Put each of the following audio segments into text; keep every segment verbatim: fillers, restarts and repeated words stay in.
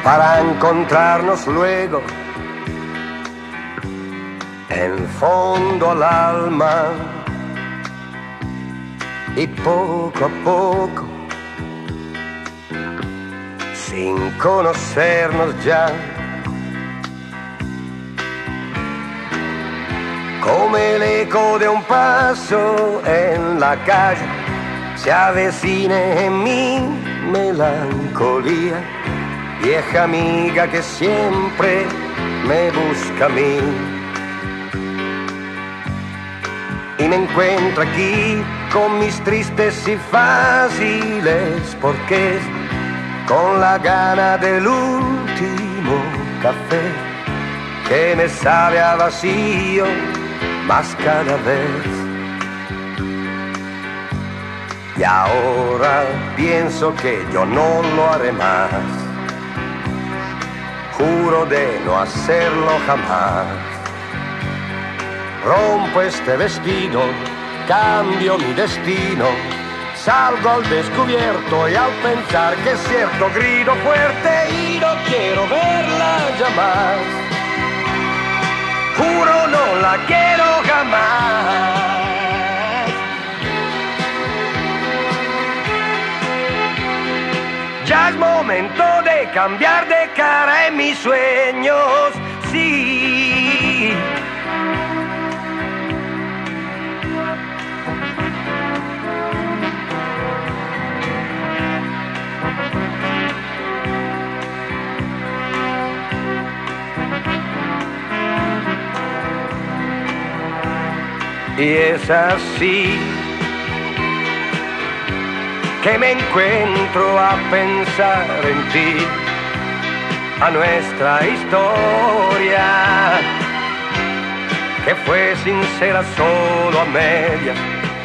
para encontrarnos luego en fondo al alma, y poco a poco, sin conocernos ya, como el eco de un paso en la calle, se avecina en mi melancolía, vieja amiga que siempre me busca a mí. Y me encuentro aquí con mis tristes y fáciles porqués, con la gana del último café que me sabe a vacío más cada vez. Y ahora pienso que yo no lo haré más, juro de no hacerlo jamás. Rompo este vestido, cambio mi destino, salgo al descubierto y al pensar que es cierto grito fuerte y no quiero verla ya más. Juro no la quiero jamás. Ya es momento de cambiar de cara en mis sueños, sí. Y es así que me encuentro a pensar en ti, a nuestra historia, que fue sincera solo a medias.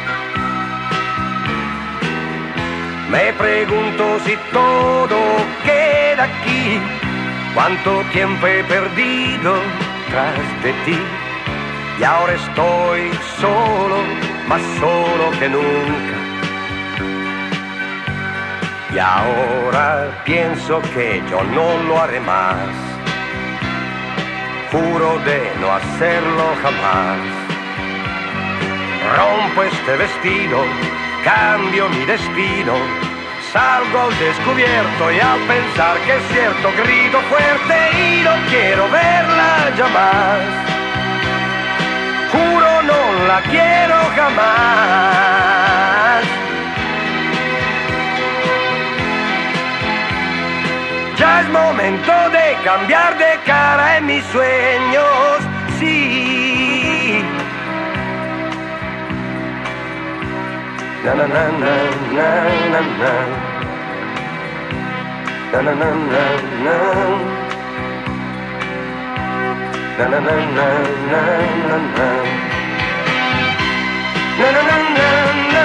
Me pregunto si todo queda aquí, cuánto tiempo he perdido tras de ti. Y ahora estoy solo, más solo que nunca. Y ahora pienso que yo no lo haré más, juro de no hacerlo jamás. Rompo este vestido, cambio mi destino, salgo al descubierto y al pensar que es cierto grito fuerte y no quiero verla ya más. Juro no la quiero jamás. Ya es momento de cambiar de cara en mis sueños, sí. Na na na na na na na. Na na na na na. Na na na na na na na. Na na na na na.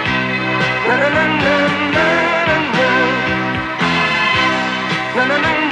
Na na na na na na. Na na na na.